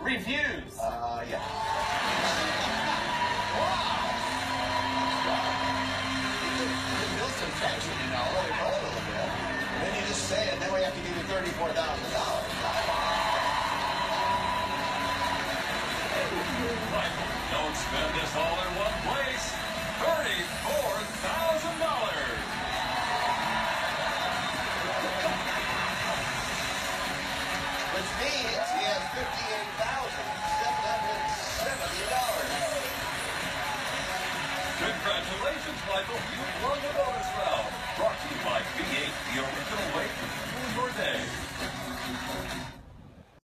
Reviews. Yeah. Build some tension, you know, let it go a little bit. Then you just say it, then we have to give you $34,000. Michael, don't spend this all in one place. $34,000. Which means he has $58,770. Congratulations, Michael. You won the bonus round. Brought to you by V8, the original way